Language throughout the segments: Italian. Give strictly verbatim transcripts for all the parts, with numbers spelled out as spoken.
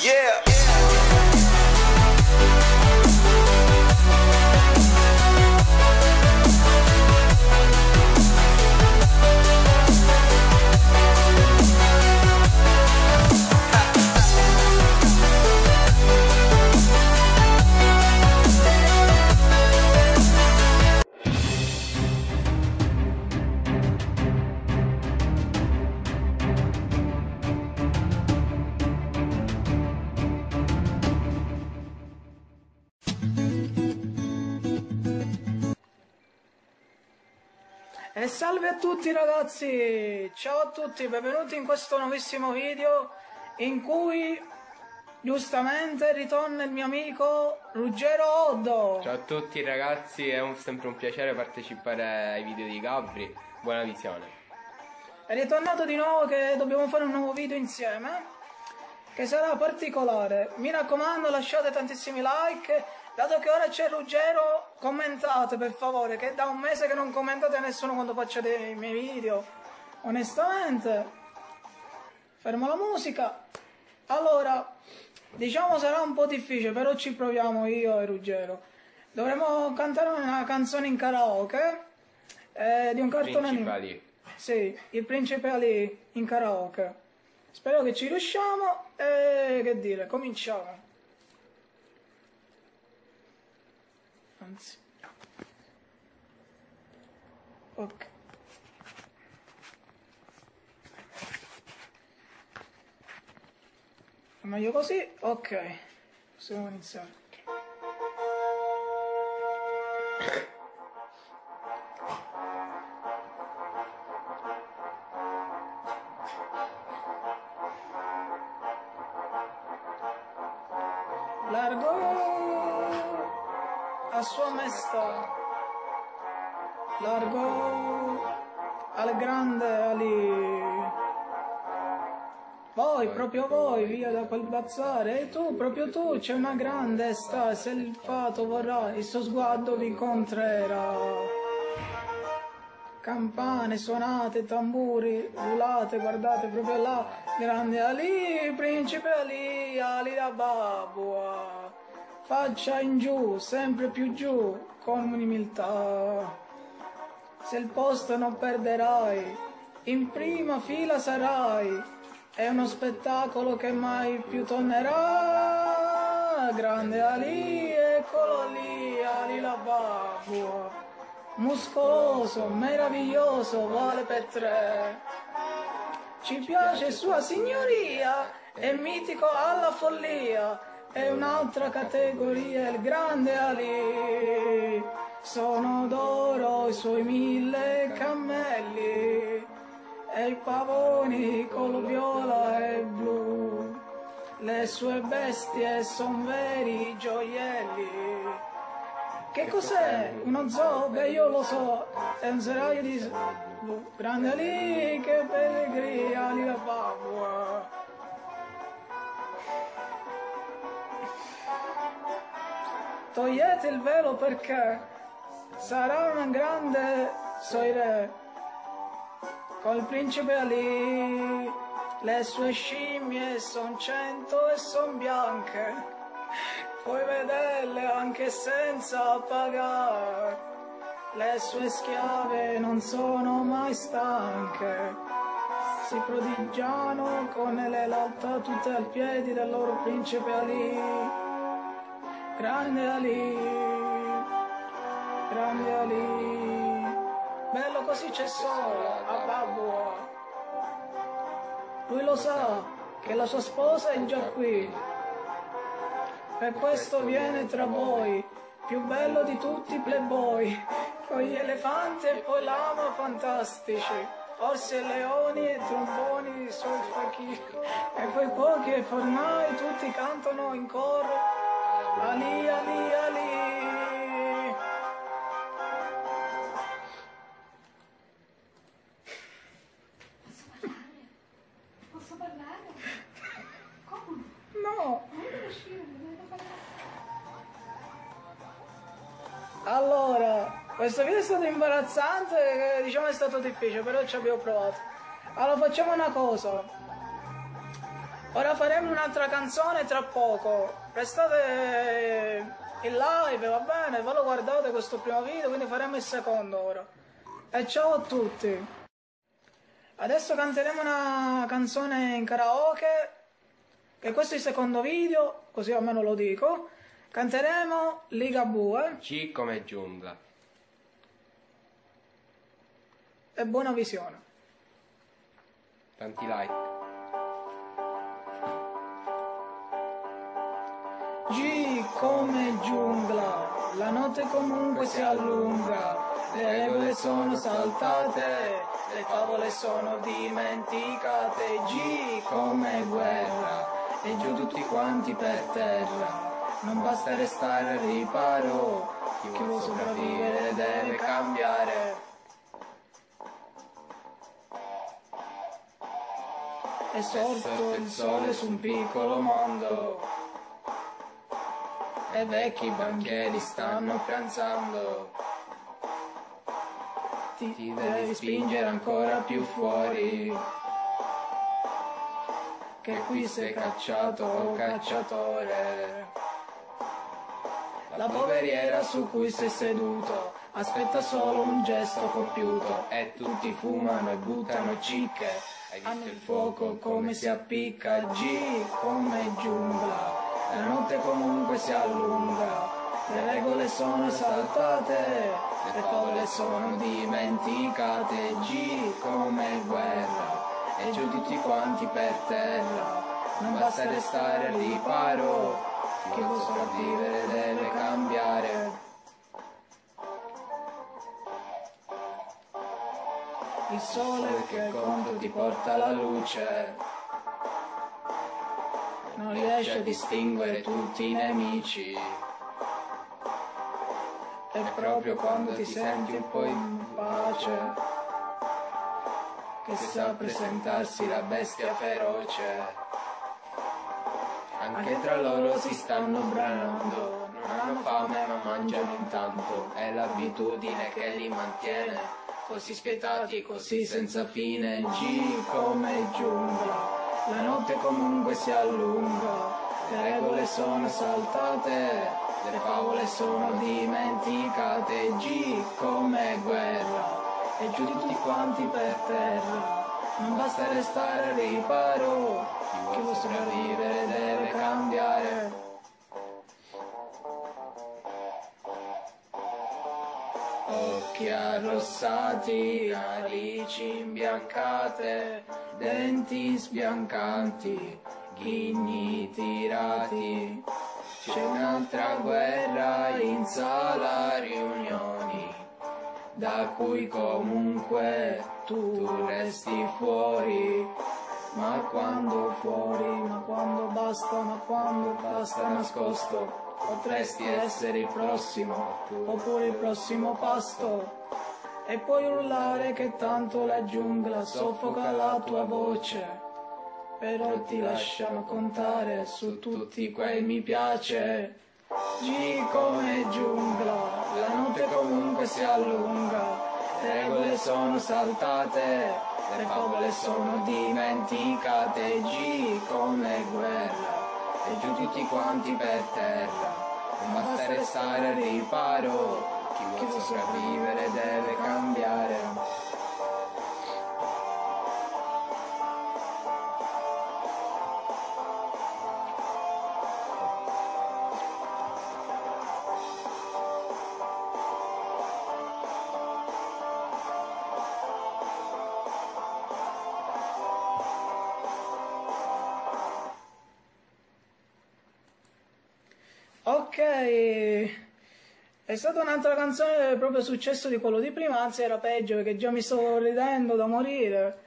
Yeah. E salve a tutti ragazzi, ciao a tutti, benvenuti in questo nuovissimo video in cui giustamente ritorna il mio amico Ruggero Oddo. Ciao a tutti ragazzi, è un, sempre un piacere partecipare ai video di Gabri, buona visione. È ritornato di nuovo che dobbiamo fare un nuovo video insieme, che sarà particolare. Mi raccomando, lasciate tantissimi like. Dato che ora c'è Ruggero, commentate per favore, che da un mese che non commentate a nessuno quando faccio dei miei video. Onestamente, fermo la musica. Allora, diciamo sarà un po' difficile, però ci proviamo io e Ruggero. Dovremo cantare una canzone in karaoke eh, di un cartone animato. Sì, il Principe Ali in karaoke. Spero che ci riusciamo e che dire, cominciamo. Anzi. Ok. È meglio così? Ok. Possiamo iniziare. Largo a sua maestà, largo al grande Ali. Voi, proprio voi, via da quel bazzare, e tu, proprio tu, c'è una grande sta, se il fato vorrà, il suo sguardo vi incontrerà. Campane suonate, tamburi, rulate, guardate proprio là, grande Ali, principe Ali, Ali da Babua. Faccia in giù, sempre più giù, con umiltà. Se il posto non perderai, in prima fila sarai, è uno spettacolo che mai più tornerà. Grande Ali, eccolo lì, Ali la Babua. Muscoloso, meraviglioso, vale per tre. Ci piace sua signoria, è mitico alla follia. È un'altra categoria, il grande Ali. Sono d'oro i suoi mille cammelli e i pavoni color viola e blu. Le sue bestie son veri gioielli. Che cos'è? Uno zoo? Beh, io lo so, è un seraglio di grande Ali, che pellegrini, Ali la Babua. Togliete il velo perché sarà una grande soirée col principe Ali. Le sue scimmie son cento e son bianche, puoi vederle anche senza pagare. Le sue schiave non sono mai stanche, si prodigiano con le lotta tutte al piedi del loro principe Ali. Grande Ali, grande Ali, bello così c'è solo a Babua. Lui lo sa che la sua sposa è già qui, per questo viene tra voi, più bello di tutti i playboy, con gli elefanti e poi lama fantastici, orsi e leoni e tromboni i suoi fakiri, e poi pochi e formai tutti cantano in coro. Ali, Ali, Ali. Posso parlare? Posso parlare? Come? No. Non devo uscire, non devo parlare. Allora, questo video è stato imbarazzante, diciamo è stato difficile, però ci abbiamo provato. Allora facciamo una cosa. Ora faremo un'altra canzone tra poco. Restate in live, va bene? Ve lo guardate questo primo video, quindi faremo il secondo ora. E ciao a tutti. Adesso canteremo una canzone in karaoke, che questo è il secondo video, così almeno lo dico. Canteremo Ligabue G come giungla. e buona visione. Tanti like. G come giungla, la notte comunque si allunga, le regole sono saltate, le favole sono dimenticate. G come guerra, e giù tutti quanti per terra. Non basta restare al riparo, chi vuole sopravvivere deve cambiare. È sorto il sole su un piccolo mondo, e vecchi banchieri stanno pranzando. Ti, ti devi spingere ancora più fuori, che qui sei cacciato o cacciatore. La poveriera su cui sei seduto aspetta solo un gesto compiuto, e tutti fumano e buttano cicche. Hanno il fuoco come si appicca. G come giungla, la notte comunque si allunga, le regole sono saltate, le favole sono dimenticate. G come guerra, e giù tutti quanti per terra. Non basta restare al riparo, chi vuole sopravvivere deve cambiare. Il sole che contro ti porta la luce, non riesce a distinguere tutti i nemici. E proprio quando ti senti un po' in pace, che sa presentarsi la bestia feroce. Anche tra loro si stanno branando, non hanno fame ma mangiano intanto. È l'abitudine che li mantiene così spietati, così senza fine. G come giungla, la notte comunque si allunga, le regole sono saltate, le favole sono dimenticate. G come guerra, e giù di tutti quanti per terra. Non basta restare al riparo, chi vuole sopravvivere deve cambiare. Occhi arrossati, narici imbiancate, denti sbiancanti, ghigni tirati. C'è un'altra guerra in sala riunioni, da cui comunque tu resti fuori. Ma quando fuori, ma quando basta, ma quando basta nascosto, potresti essere il prossimo, oppure il prossimo pasto. E puoi urlare che tanto la giungla soffoca la tua voce, però ti lasciano contare su tutti quei mi piace. G come giungla, la notte comunque si allunga, le regole sono saltate, le favole sono dimenticate. G come guerra, e giù tutti quanti per terra. Non basta restare al riparo, chi vuole sopravvivere deve cambiare. Ok, è stata un'altra canzone proprio successo di quello di prima, anzi era peggio perché già mi sto ridendo da morire.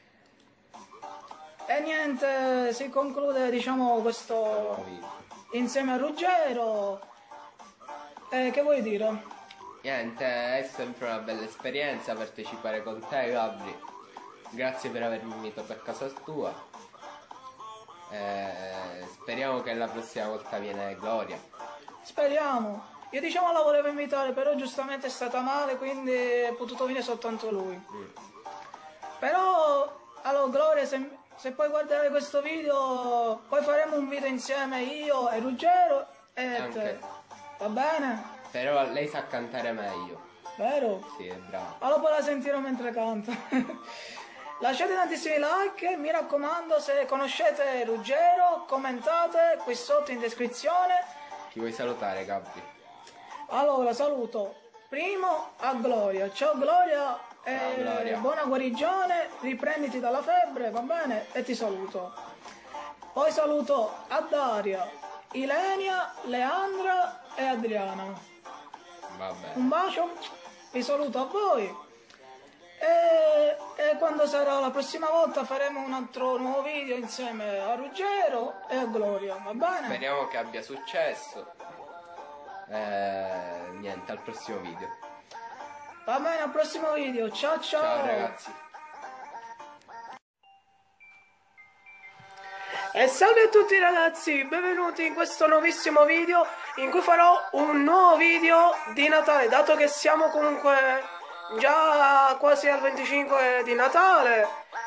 E niente, si conclude diciamo questo insieme a Ruggero. Eh, che vuoi dire? Niente, è sempre una bella esperienza partecipare con te, Gabri. Grazie per avermi invitato a casa tua. Eh, speriamo che la prossima volta viene Gloria. Speriamo. Io diciamo la volevo invitare, però giustamente è stata male, quindi è potuto venire soltanto lui. Mm. Però, allora, Gloria, se, se poi guardare questo video, poi faremo un video insieme io e Ruggero e Anche. te. Va bene? Però lei sa cantare meglio. Vero? Sì, è brava. Allora poi la sentirò mentre canto. Lasciate tantissimi like, mi raccomando, se conoscete Ruggero, commentate qui sotto in descrizione. Chi vuoi salutare, Gabri? Allora, saluto primo a Gloria. Ciao Gloria, e Ciao, Gloria. buona guarigione, riprenditi dalla febbre, va bene? E ti saluto. Poi saluto a Daria, Ilenia, Leandra e Adriana. Vabbè. Un bacio, vi saluto a voi. E, e quando sarà la prossima volta faremo un altro nuovo video insieme a Ruggero e a Gloria, va bene? Speriamo che abbia successo. Eh, niente, al prossimo video. Va bene, al prossimo video, ciao ciao! Ciao ragazzi. E salve a tutti ragazzi, benvenuti in questo nuovissimo video in cui farò un nuovo video di Natale, dato che siamo comunque già quasi al venticinque di Natale.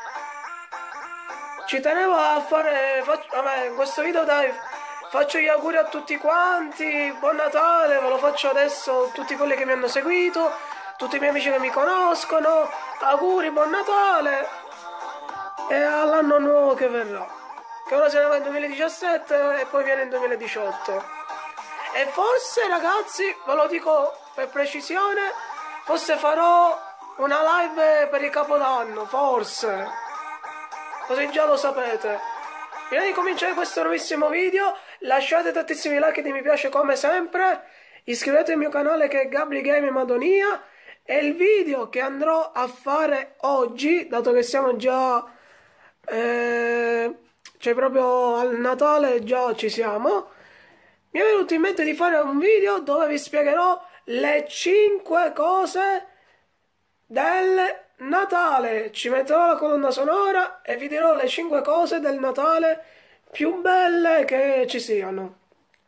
Ci tenevo a fare, faccio, vabbè, in questo video dai, faccio gli auguri a tutti quanti, buon Natale, ve lo faccio adesso, tutti quelli che mi hanno seguito, tutti i miei amici che mi conoscono, auguri, buon Natale e all'anno nuovo che verrà, che ora se ne va nel duemiladiciassette e poi viene il duemiladiciotto. E forse ragazzi, ve lo dico per precisione, forse farò una live per il Capodanno, forse, così già lo sapete. Prima di cominciare questo nuovissimo video, lasciate tantissimi like e mi piace come sempre, iscrivetevi al mio canale che è Gabri Game Madonia, e il video che andrò a fare oggi, dato che siamo già, eh, cioè proprio al Natale già ci siamo, mi è venuto in mente di fare un video dove vi spiegherò le cinque cose del Natale. Ci metterò la colonna sonora e vi dirò le cinque cose del Natale più belle che ci siano.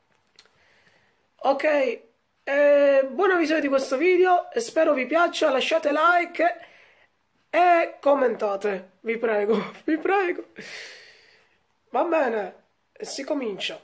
Ok, eh, buona visione di questo video e spero vi piaccia, lasciate like e commentate, vi prego, vi prego. Va bene, e si comincia.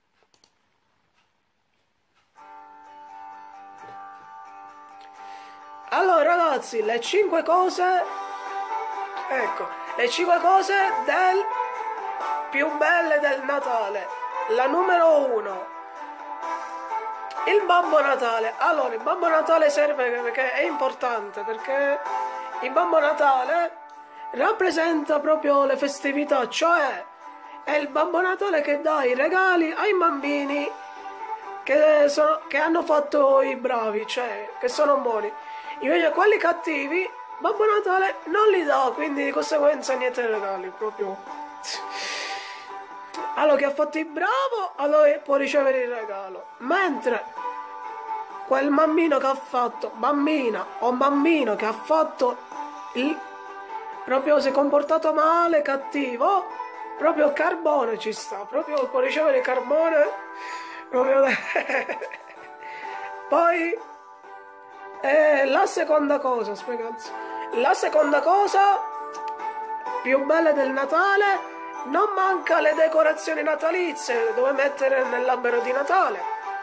Allora ragazzi, le cinque cose, ecco, le cinque cose del più belle del Natale. La numero uno, il Babbo Natale. Allora, il Babbo Natale serve perché è importante, perché il Babbo Natale rappresenta proprio le festività, cioè è il Babbo Natale che dà i regali ai bambini che, sono, che hanno fatto i bravi, cioè che sono buoni. Invece quelli cattivi Babbo Natale non li dà, quindi di conseguenza niente regali, proprio. Allora che ha fatto il bravo, allora può ricevere il regalo. Mentre quel bambino che ha fatto, bambina o bambino che ha fatto il, proprio si è comportato male, cattivo, proprio carbone ci sta, proprio può ricevere il carbone, proprio. Poi E la seconda cosa, spiegazzi, la seconda cosa più bella del Natale, non manca le decorazioni natalizie dove mettere nell'albero di Natale.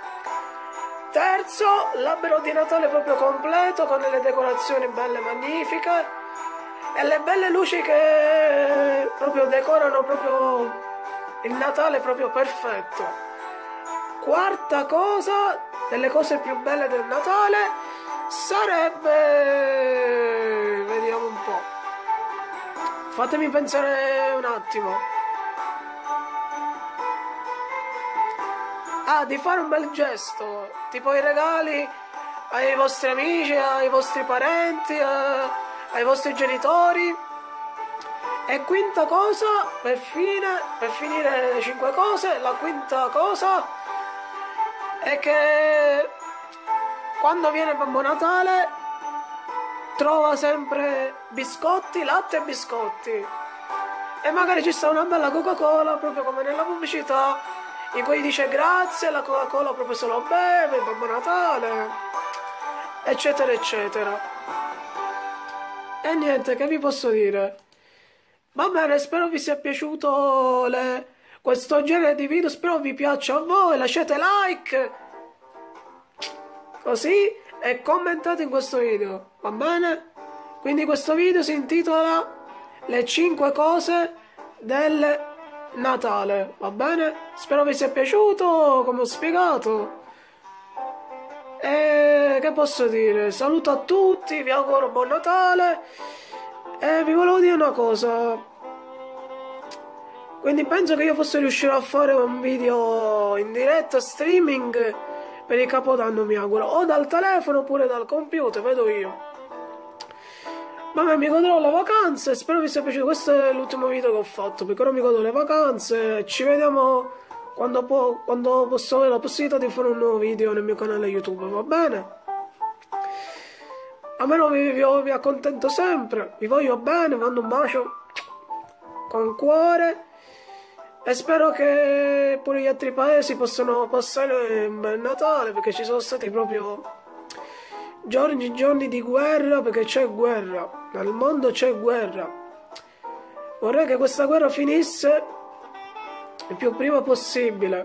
Terzo, l'albero di Natale proprio completo con le decorazioni belle magnifiche e le belle luci che proprio decorano proprio il Natale proprio perfetto. Quarta cosa, delle cose più belle del Natale, sarebbe, vediamo un po', fatemi pensare un attimo, ah, di fare un bel gesto, tipo i regali ai vostri amici, ai vostri parenti, eh, ai vostri genitori. E quinta cosa, per fine, per finire le cinque cose, la quinta cosa è che quando viene Babbo Natale trova sempre biscotti, latte e biscotti, e magari ci sta una bella Coca-Cola proprio come nella pubblicità in cui dice grazie, la Coca-Cola proprio se lo beve, Babbo Natale, eccetera eccetera. E niente, che vi posso dire? Va bene, spero vi sia piaciuto le- questo genere di video, spero vi piaccia a voi, lasciate like, così, e commentate in questo video, va bene? Quindi questo video si intitola Le cinque cose del Natale, va bene? Spero vi sia piaciuto, come ho spiegato. E che posso dire? Saluto a tutti, vi auguro buon Natale. E vi volevo dire una cosa. Quindi penso che io forse riuscirò a fare un video in diretta streaming per il Capodanno, mi auguro. O dal telefono oppure dal computer, vedo io. Vabbè, mi godrò le vacanze, spero vi sia piaciuto. Questo è l'ultimo video che ho fatto, perché ora mi godo le vacanze. Ci vediamo quando, po quando posso avere la possibilità di fare un nuovo video nel mio canale YouTube, va bene? A me vi, vi, vi accontento sempre, vi voglio bene, mando un bacio con cuore e spero che pure gli altri paesi possano passare un bel Natale, perché ci sono stati proprio giorni giorni di guerra, perché c'è guerra, nel mondo c'è guerra. Vorrei che questa guerra finisse il più prima possibile.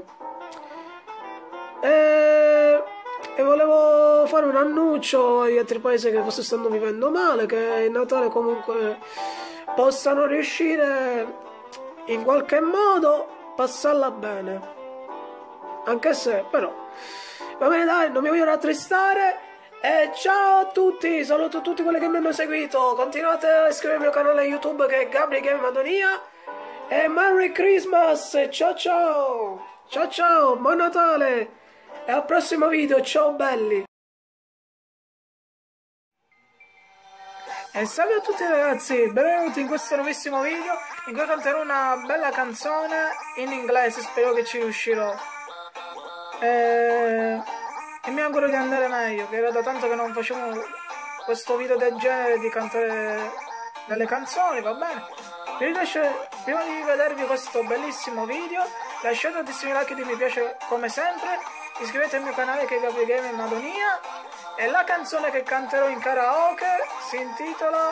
E, e volevo fare un annuncio agli altri paesi che forse stanno vivendo male, che il Natale comunque possano riuscire in qualche modo passarla bene. Anche se, però, va bene, dai, non mi voglio rattristare. E ciao a tutti, saluto tutti quelli che mi hanno seguito. Continuate a iscrivervi al mio canale YouTube che è Gabri Game Madonia. E Merry Christmas, ciao ciao, ciao ciao, buon Natale e al prossimo video, ciao belli. E salve a tutti ragazzi, benvenuti in questo nuovissimo video in cui canterò una bella canzone in inglese, spero che ci riuscirò. E, e mi auguro di andare meglio, che era da tanto che non facevo questo video del genere di cantare delle canzoni, va bene? Vi lascio, prima di vedervi questo bellissimo video, lasciate tantissimi like e mi piace come sempre, iscrivetevi al mio canale che è Gabri Game Madonia, e la canzone che canterò in karaoke si intitola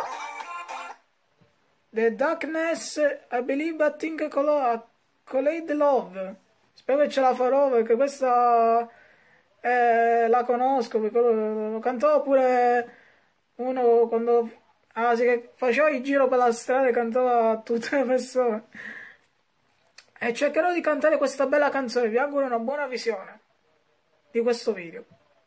The Darkness I Believe I Think Collide Love. Spero che ce la farò, perché questa eh, la conosco, perché lo, lo cantavo pure uno quando ah, sì, che faceva il giro per la strada e cantava a tutte le persone. E cercherò di cantare questa bella canzone. Vi auguro una buona visione di questo video.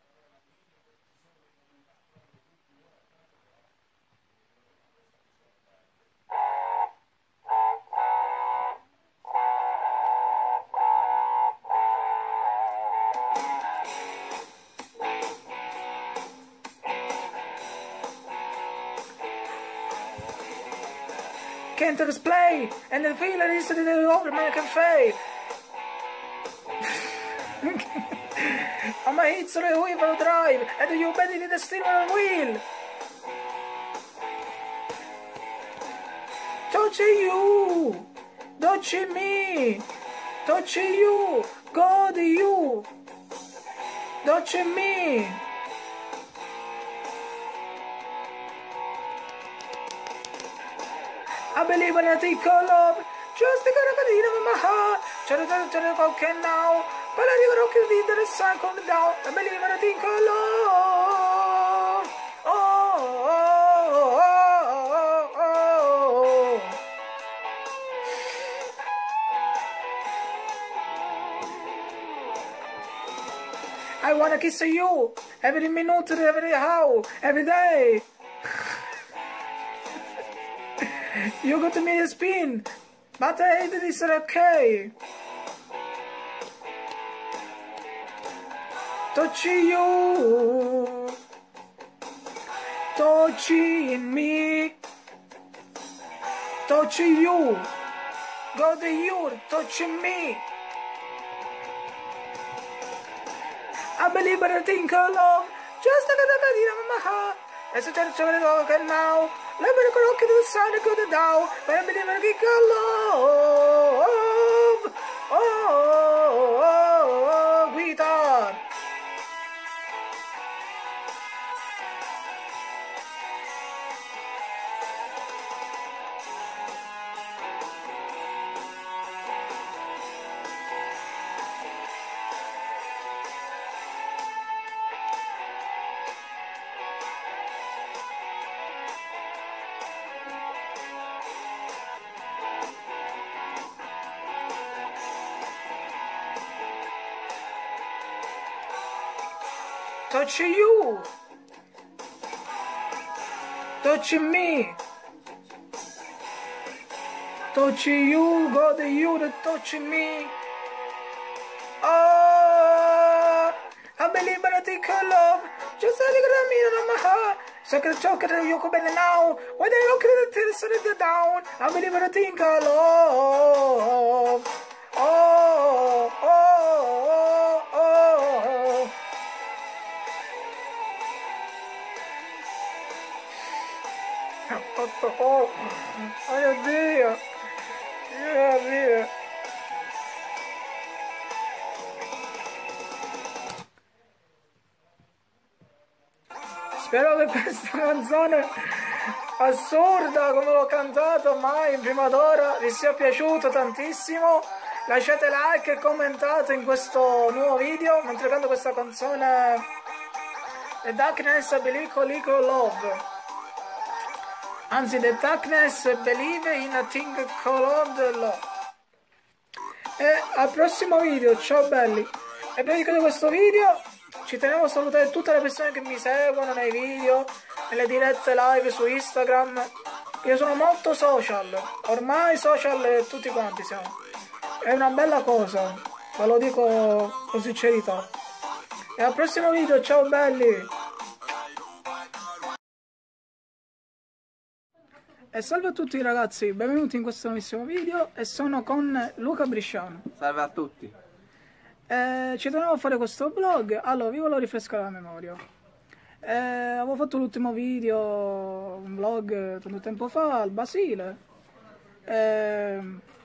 Can't explain, and the feeling is that the old man can fail. I'm a hit so the wheel drive, and you bet it the steering wheel. Touching you, touching me, touching you, God you, touching me. I believe in a thing called love, just the kind of a in my heart. Try to tell the cocaine now, but I never can read the sun come down. I believe in a thing called love. Oh, oh, oh, oh, oh. I wanna kiss you every minute, every hour, every day. You got me a spin, but I hate this okay. Touching you, touching me, touching you, got you touching me. I believe in a thing called love, just like a cadina in my heart. As a church of the now. Let me go to the sun and go to down, but I believe in a kick of love. Oh, oh, oh, oh, guitar. touch you, touch me, touch you, God, you that touch me. Oh, I believe in a thing called love. Just a little me in my heart. So I can talk to you come now. When they look at the sun is down, I believe in a thing called love. Oh, oh, oh, oh. Oh, oh, Dio. Dio, Dio. Spero che questa canzone assurda come l'ho cantata mai in prima d'ora vi sia piaciuto tantissimo. Lasciate like e commentate in questo nuovo video mentre canto questa canzone The Darkness I Believe Called Love. Anzi, The Darkness Believe in a Thing Called Love. E al prossimo video, ciao belli. E prima di chiudere questo video ci tenevo a salutare tutte le persone che mi seguono nei video, nelle dirette live su Instagram. Io sono molto social, ormai social tutti quanti siamo. È una bella cosa, ve lo dico con sincerità. E al prossimo video, ciao belli! E salve a tutti ragazzi, benvenuti in questo nuovissimo video e sono con Luca Brisciano. Salve a tutti. Eh, ci tenevo a fare questo vlog, allora vi volevo risfrescare la memoria. Eh, avevo fatto l'ultimo video, un vlog tanto tempo fa al Basile, eh,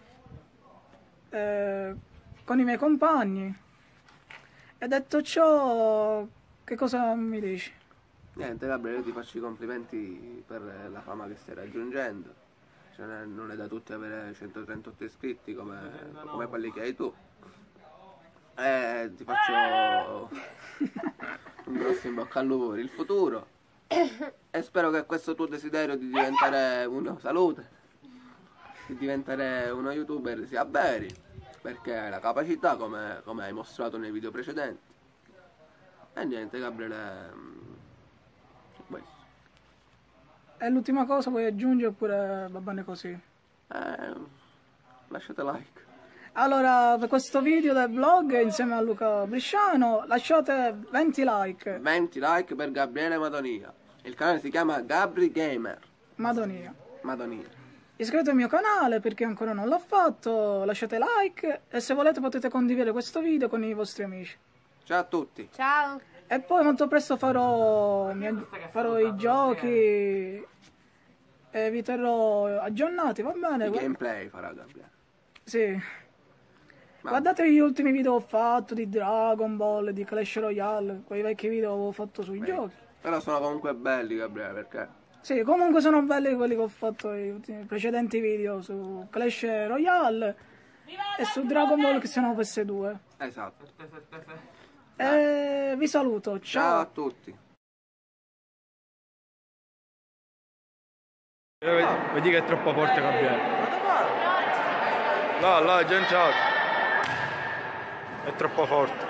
eh, con i miei compagni. E detto ciò, che cosa mi dici? Niente Gabriele, io ti faccio i complimenti per la fama che stai raggiungendo. Cioè, non è da tutti avere centotrentotto iscritti come, come quelli che hai tu. E ti faccio un grosso in bocca al lupo per il futuro e spero che questo tuo desiderio di diventare uno salute, di diventare uno youtuber sia veri, perché hai la capacità come, come hai mostrato nei video precedenti. E niente Gabriele, questo. E l'ultima cosa vuoi aggiungere oppure va bene così? Eh, lasciate like. Allora, per questo video del vlog insieme a Luca Brisciano lasciate venti like. venti like per Gabriele Madonia. Il canale si chiama Gabri Gamer. Madonia. Madonia. Iscrivetevi al mio canale per chi ancora non l'ha fatto, lasciate like e se volete potete condividere questo video con i vostri amici. Ciao a tutti. Ciao. E poi molto presto farò, mi, farò i giochi e vi terrò aggiornati, va bene? Il gameplay farà Gabriele. Sì. Guardate gli ultimi video che ho fatto di Dragon Ball, di Clash Royale, quei vecchi video che avevo fatto sui Beh, giochi. Però sono comunque belli Gabriele, perché? Sì, comunque sono belli quelli che ho fatto nei precedenti video su Clash Royale e su Dragon Ball che sono P S due. Esatto. E vi saluto, ciao. Ciao a tutti. Vedi che è troppo forte Gabriele. Là, là, è già entrato. È troppo forte.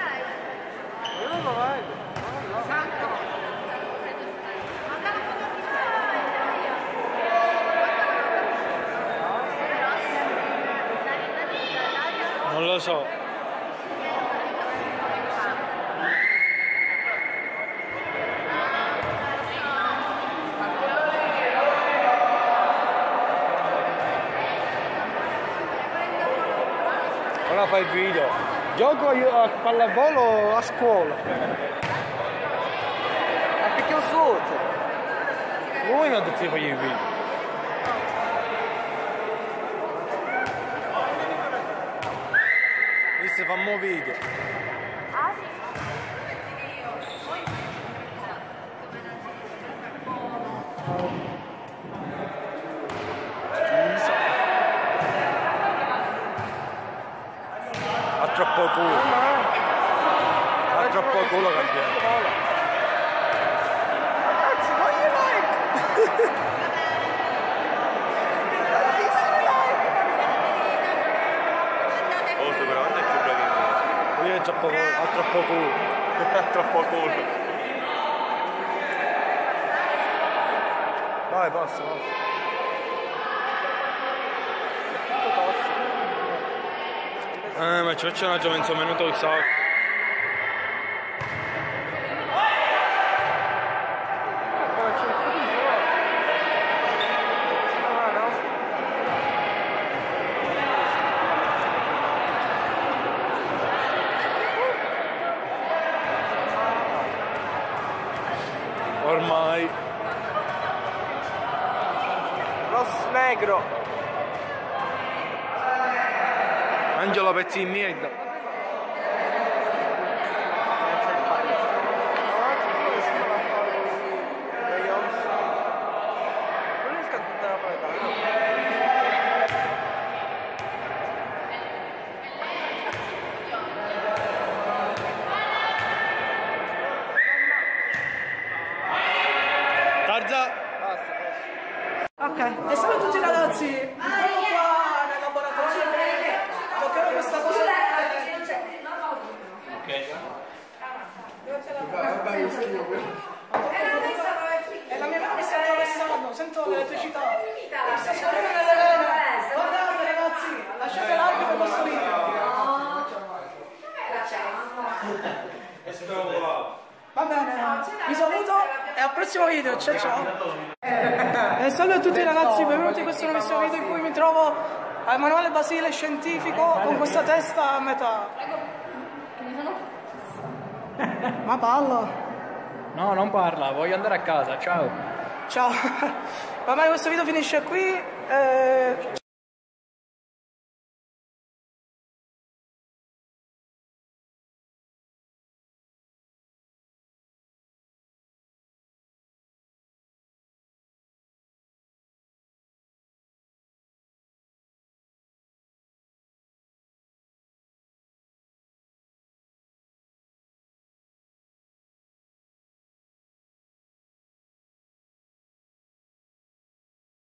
Non lo so. Ora fai il video. Gioco io a pallavolo a scuola. Ma perché ho sotto? Lui mi ha detto di fare il video. Visto fammo video. Ha troppo culo. Ha troppo culo Gabriele. Cazzo, voglio like! Oh, veramente più bravi. troppo, ha troppo culo. Ha troppo culo. Vai, passa, passa. Eh, ma c'è un altro mezzo minuto di sacco. Ormai Ross negro. Angelo pezzi in merda. Tarza. Ok, e salve a tutti ragazzi, mi trovo qua nel laboratorio, toccherò questa cosa. E la mia mano mi sta attraversando, sento l'elettricità, mi sta scorrendo nelle vene. Guardate ragazzi, lasciate like per questo video. Va bene, vi saluto e al prossimo video, ciao ciao. E salve a tutti ragazzi, benvenuti in questo nuovissimo video in cui mi trovo a Emanuele Basile scientifico con questa testa a metà. Ma parla. No, non parla, voglio andare a casa, ciao. Ciao. Va bene, questo video finisce qui. Eh...